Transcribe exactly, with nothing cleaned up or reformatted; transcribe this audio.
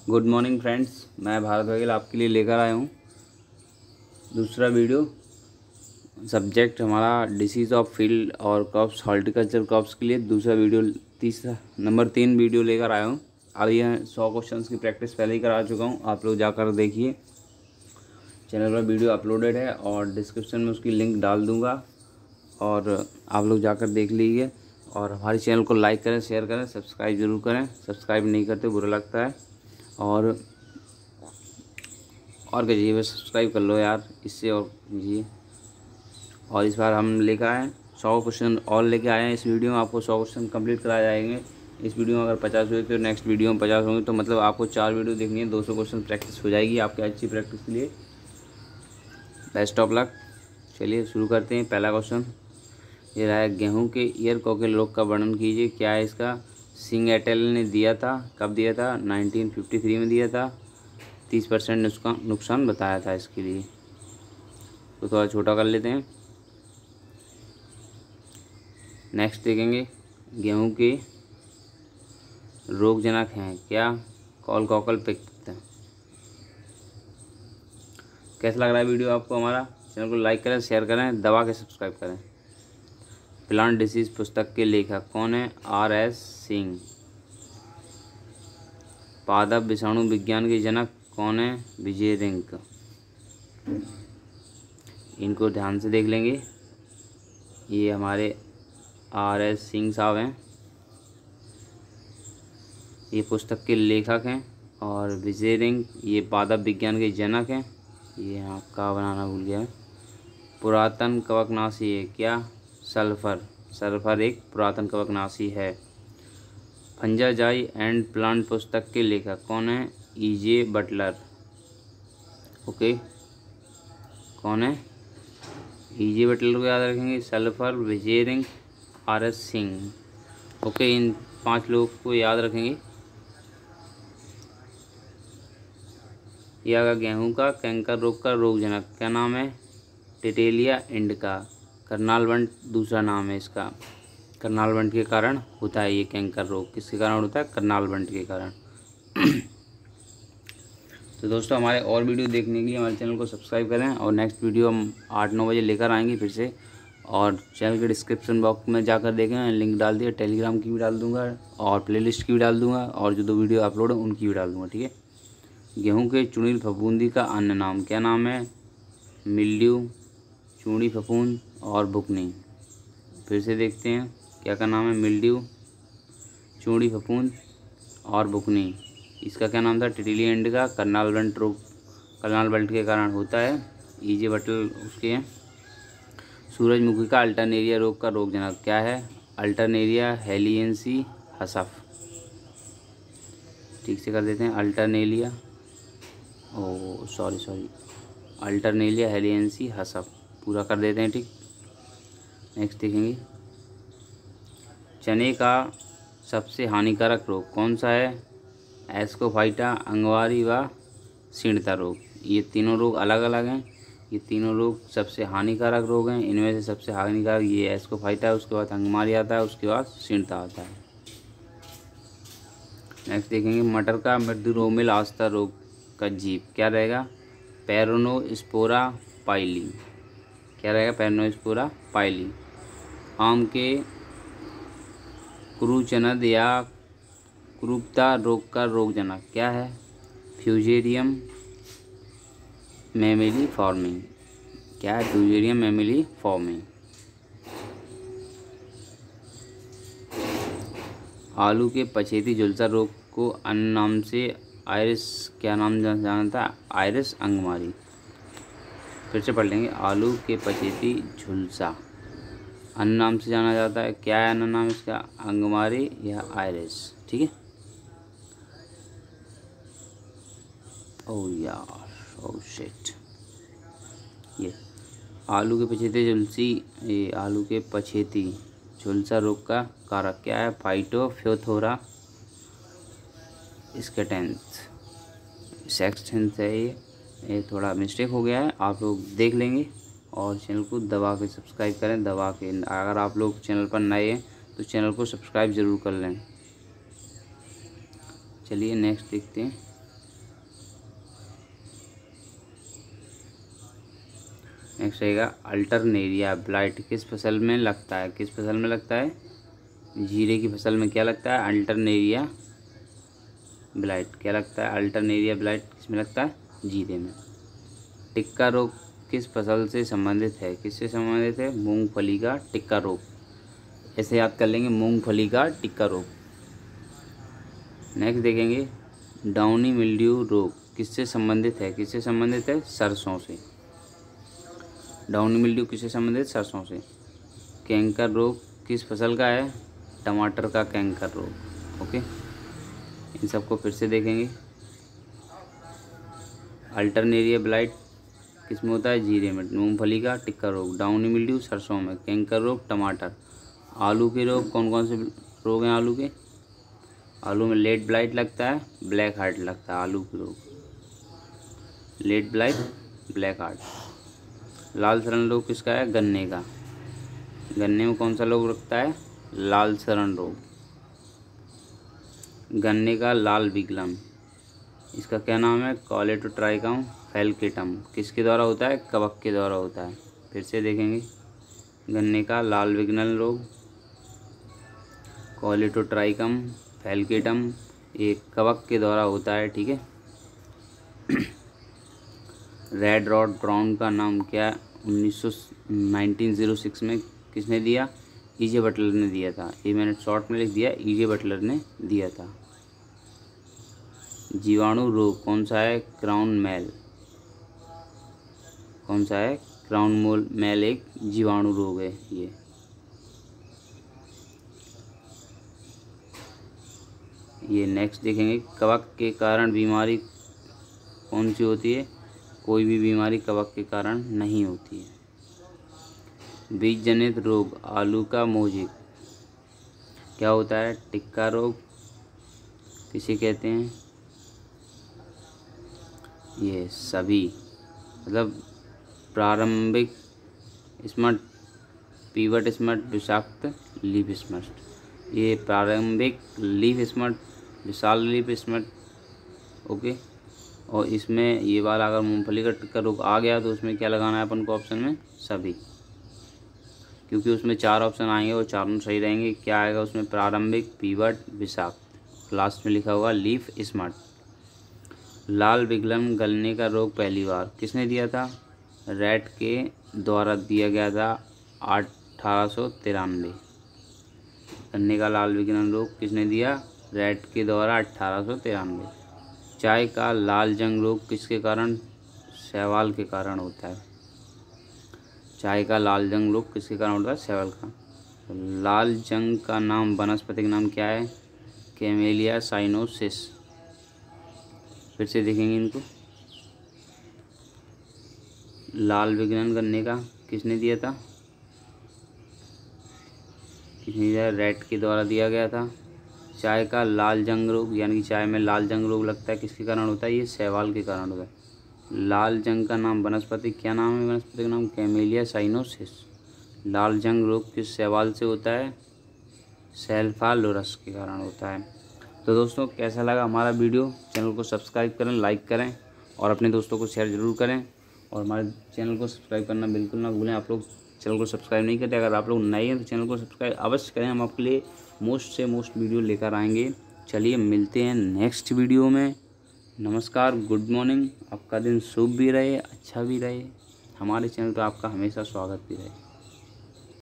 Good morning friends, मैं भारत वकील आपके लिए लेकर आया हूँ दूसरा वीडियो। सब्जेक्ट हमारा डिसीज़ ऑफ फील्ड और क्रॉप्स, हॉर्टिकल्चर क्रॉप्स के लिए दूसरा वीडियो, तीसरा नंबर तीन वीडियो लेकर आया हूँ। अब यह सौ क्वेश्चंस की प्रैक्टिस पहले ही करा चुका हूँ, आप लोग जाकर देखिए। चैनल पर वीडियो अपलोडेड है और डिस्क्रिप्शन में उसकी लिंक डाल दूँगा और आप लोग जाकर देख लीजिए। और हमारे चैनल को लाइक करें, शेयर करें, सब्सक्राइब ज़रूर करें। सब्सक्राइब नहीं करते बुरा लगता है। और और कहिए बस सब्सक्राइब कर लो यार, इससे और कीजिए। और इस बार हम लेकर आए सौ क्वेश्चन और लेके आए हैं। इस वीडियो में आपको सौ क्वेश्चन कंप्लीट कराए जाएंगे। इस वीडियो में अगर पचास हुए तो नेक्स्ट वीडियो में पचास होंगे, तो मतलब आपको चार वीडियो देखनी है, दो सौ क्वेश्चन प्रैक्टिस हो जाएगी आपकी अच्छी प्रैक्टिस के लिए। Best of luck. चलिए शुरू करते हैं। पहला क्वेश्चन ये रहा है, गेहूँ के ईयर कोकिल रोग का वर्णन कीजिए। क्या है इसका? सिंह एटेल ने दिया था। कब दिया था? नाइनटीन फिफ्टी थ्री में दिया था। तीस परसेंट नुकसान नुकसान बताया था इसके लिए। तो थोड़ा छोटा कर लेते हैं। नेक्स्ट देखेंगे, गेहूं के रोगजनक हैं क्या? कॉल कॉकल पिक्त। कैसा लग रहा है वीडियो आपको हमारा? चैनल को लाइक करें, शेयर करें, दबा के सब्सक्राइब करें। प्लांट डिसीज पुस्तक के लेखक कौन है? R S Singh. पादप विषाणु विज्ञान के जनक कौन है? विजय रिंक। इनको ध्यान से देख लेंगे। ये हमारे आर एस सिंह साहब हैं, ये पुस्तक के लेखक हैं। और विजय रिंक ये पादप विज्ञान के जनक हैं। ये यहाँ का बनाना भूल गया। पुरातन कवकनाशी है क्या? सल्फर। सल्फर एक पुरातन कवकनाशी है। फंजाजाई एंड प्लांट पुस्तक के लेखक कौन है? ई जे बटलर। ओके, कौन है? ई जे बटलर को याद रखेंगे। सल्फर, विजय रिंग, आर एस सिंह। ओके, इन पांच लोग को याद रखेंगे। यह गेहूं का कैंकर रोग का रोगजनक क्या नाम है? टिटेलिया इंडिका। करनाल बंट दूसरा नाम है इसका। करनाल बंट के कारण होता है ये कैंकर रोग। किसके कारण होता है? करनाल बंट के कारण। तो दोस्तों, हमारे और वीडियो देखने के लिए हमारे चैनल को सब्सक्राइब करें। और नेक्स्ट वीडियो हम आठ नौ बजे लेकर आएंगे फिर से। और चैनल के डिस्क्रिप्शन बॉक्स में जाकर देखें, लिंक डाल दिया। टेलीग्राम की भी डाल दूंगा और प्लेलिस्ट की भी डाल दूंगा, और जो दो वीडियो अपलोड है उनकी भी डाल दूंगा। ठीक है। गेहूं के चुड़ील फफूंदी का अन्य नाम क्या नाम है? मिल्ड्यू, चूड़ी फफूंद और बुकनी। फिर से देखते हैं क्या का नाम है? मिल्ड्यू, चूड़ी फफूंद और बुकनी। इसका क्या नाम था? टिटेलिया इंडिका। करनाल बंट रोग, करनाल बंट के कारण होता है। ई जे बटल उसके हैं। सूरजमुखी का अल्टरनेरिया रोग का रोगजनक क्या है? अल्टरनेरिया हेलियंसी हसफ। ठीक से कर देते हैं। अल्टरनेलिया ओ सॉरी सॉरी अल्टरनेलिया हेलियंसी हसफ पूरा कर देते हैं। ठीक। नेक्स्ट देखेंगे, चने का सबसे हानिकारक रोग कौन सा है? एस्कोफाइटा, अंगवारी व सीणता रोग। ये तीनों रोग अलग अलग हैं। ये तीनों रोग सबसे हानिकारक रोग हैं। इनमें से सबसे हानिकारक ये एस्कोफाइटा, उसके बाद अंगमारी आता है, उसके बाद सीणता आता है। नेक्स्ट देखेंगे, मटर का मृदुरोमिल आस्था रोग का जीव क्या रहेगा? पेरोनोस्पोरा पाइली। क्या रहेगा? पेरोनोस्पोरा पाइली। आम के क्रूचनद या क्रूपता रोग का रोगजनक क्या है? फ्यूजेरियम मैमिली फॉर्मी। क्या है? फ्यूजेरियम मैमिली फॉर्मी। आलू के पछेती झुलसा रोग को अन्य नाम से आयरिस क्या नाम जाना था? आयरिस अंगमारी। फिर से पढ़ लेंगे। आलू के पछेती झुलसा अन्य नाम से जाना जाता है। क्या है अन्य नाम इसका? अंगमारी या आयरिस। ठीक है। ओह यार, ओह शिट। ये आलू के पछेती झुलसी ये आलू के पछेती झुलसा रोग का कारक क्या है? फाइटोफ्थोरा स्कैटेंथ। सेक्सटेंथ है ये ये थोड़ा मिस्टेक हो गया है, आप लोग देख लेंगे। और चैनल को दबा के सब्सक्राइब करें, दबा के। अगर आप लोग चैनल पर नए हैं तो चैनल को सब्सक्राइब ज़रूर कर लें। चलिए नेक्स्ट देखते हैं। नेक्स्ट रहेगा अल्टरनेरिया ब्लाइट किस फसल में लगता है, किस फसल में लगता है, जीरे की फसल में क्या लगता है, अल्टरनेरिया ब्लाइट क्या लगता है, अल्टरनेरिया ब्लाइट किस में लगता है, जीरे में। टिक्का रोग किस फसल से संबंधित है, किससे संबंधित है, मूंगफली का टिक्का रोग। ऐसे याद कर लेंगे, मूंगफली का टिक्का रोग। नेक्स्ट देखेंगे डाउनी मिल्ड्यू रोग किससे संबंधित है, किससे संबंधित है, सरसों से। डाउनी मिल्ड्यू किससे संबंधित, सरसों से। कैंकर रोग किस फसल का है, टमाटर का कैंकर रोग। ओके, इन सबको फिर से देखेंगे। अल्टरनेरिया ब्लाइट किस में होता है, जीरे में। मूंगफली का टिक्का रोग, डाउनी मिल्ड्यू सरसों में, कैंकर रोग टमाटर। आलू के रोग कौन कौन से रोग हैं, आलू के, आलू में लेट ब्लाइट लगता है, ब्लैक हार्ट लगता है। आलू के रोग लेट ब्लाइट, ब्लैक हार्ट। लाल सड़न रोग किसका है, गन्ने का। गन्ने में कौन सा रोग लगता है, लाल सड़न रोग। गन्ने का लाल विग्लम, इसका क्या नाम है, कॉलेटोट्राइकम फैल्केटम। किसके द्वारा होता है, कवक के द्वारा होता है। फिर से देखेंगे, गन्ने का लाल विग्लम रोग, कॉलेटोट्राइकम फैल्केटम, ये कवक के द्वारा होता है। ठीक है। रेड रॉड ब्राउन का नाम क्या, उन्नीस सौ नाइनटीन ज़ीरो सिक्स में किसने दिया, ईजे बटलर ने दिया था। ये मैंने शॉर्ट में लिख दिया, ईजे बटलर ने दिया था। जीवाणु रोग कौन सा है, क्राउन मेल। कौन सा है, क्राउन मोल मेल एक जीवाणु रोग है ये। ये नेक्स्ट देखेंगे, कवक के कारण बीमारी कौन सी होती है, कोई भी बीमारी कवक के कारण नहीं होती है। बीज जनित रोग, आलू का मोजिक क्या होता है, टिक्का रोग किसे कहते हैं, ये सभी मतलब प्रारंभिक स्मट, पीवट स्मट, विषाक्त लीफ स्मट। ये प्रारंभिक लीफ स्मट, विशाल लीफ स्मट। ओके, और इसमें ये वाला अगर मूंगफली का टिक्का रोग आ गया तो उसमें क्या लगाना है अपन को ऑप्शन में, सभी, क्योंकि उसमें चार ऑप्शन आएंगे और चारों सही रहेंगे। क्या आएगा उसमें, प्रारंभिक, पीवट, विषाक्त, लास्ट में लिखा होगा लीफ स्मट। लाल विग्लम गलने का रोग पहली बार किसने दिया था, रैट के द्वारा दिया गया था अठारह सौ तिरानवे। गन्ने का लाल विग्लम रोग किसने दिया, रैट के द्वारा अठारह सौ तिरानवे। चाय का लाल जंग रोग किसके कारण, शैवाल के कारण होता है। चाय का लाल जंग रोग किसके कारण होता है, शैवाल का। लाल जंग का नाम, वनस्पति का नाम क्या है, कैमेलिया साइनोसिस। फिर से देखेंगे इनको, लाल विग्लम गन्ने का किसने दिया था, किसने दिया, रैट के द्वारा दिया गया था। चाय का लाल जंग रोग यानी कि चाय में लाल जंग रोग लगता है, किसके कारण होता है, ये शैवाल के कारण होता है। लाल जंग का नाम, वनस्पति क्या नाम है, वनस्पति का नाम कैमेलिया साइनोसिस। लाल जंग रोग किस शैवाल से होता है, सेल्फालोरस के कारण होता है। तो दोस्तों कैसा लगा हमारा वीडियो, चैनल को सब्सक्राइब करें, लाइक करें और अपने दोस्तों को शेयर ज़रूर करें। और हमारे चैनल को सब्सक्राइब करना बिल्कुल ना भूलें। आप लोग चैनल को सब्सक्राइब नहीं करते, अगर आप लोग नए हैं तो चैनल को सब्सक्राइब अवश्य करें। हम आपके लिए मोस्ट से मोस्ट वीडियो लेकर आएंगे। चलिए मिलते हैं नेक्स्ट वीडियो में। नमस्कार, गुड मॉर्निंग, आपका दिन शुभ भी रहे, अच्छा भी रहे। हमारे चैनल पर आपका हमेशा स्वागत भी रहे।